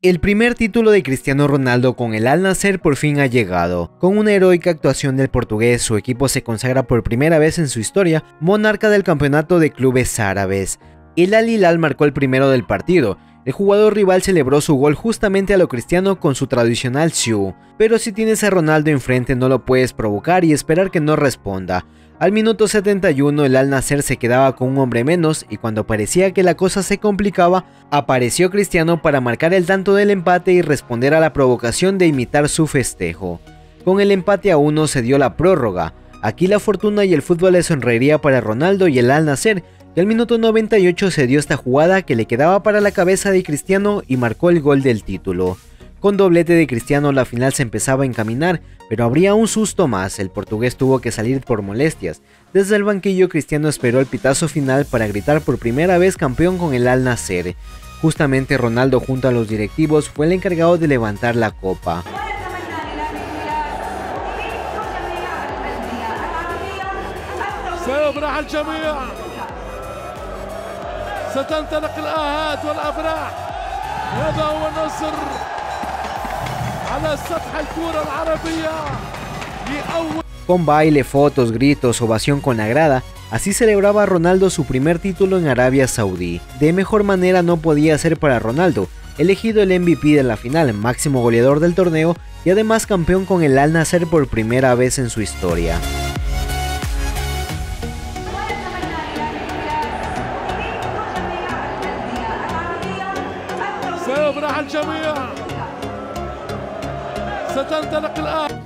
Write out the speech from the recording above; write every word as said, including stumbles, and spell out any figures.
El primer título de Cristiano Ronaldo con el Al Nassr por fin ha llegado. Con una heroica actuación del portugués, su equipo se consagra por primera vez en su historia monarca del campeonato de clubes árabes. El Al Hilal marcó el primero del partido. El jugador rival celebró su gol justamente a lo Cristiano con su tradicional siu, pero si tienes a Ronaldo enfrente no lo puedes provocar y esperar que no responda. Al minuto setenta y uno el Al Nassr se quedaba con un hombre menos y cuando parecía que la cosa se complicaba, apareció Cristiano para marcar el tanto del empate y responder a la provocación de imitar su festejo. Con el empate a uno se dio la prórroga. Aquí la fortuna y el fútbol le sonreiría para Ronaldo y el Al Nassr, y al minuto noventa y ocho se dio esta jugada que le quedaba para la cabeza de Cristiano y marcó el gol del título. Con doblete de Cristiano la final se empezaba a encaminar, pero habría un susto más, el portugués tuvo que salir por molestias. Desde el banquillo Cristiano esperó el pitazo final para gritar por primera vez campeón con el Al Nassr. Justamente Ronaldo junto a los directivos fue el encargado de levantar la copa. Con baile, fotos, gritos, ovación con la grada, así celebraba Ronaldo su primer título en Arabia Saudí. De mejor manera no podía ser para Ronaldo, elegido el M V P de la final, máximo goleador del torneo y además campeón con el Al Nassr por primera vez en su historia. سيفرح الجميع ستنطلق الآن.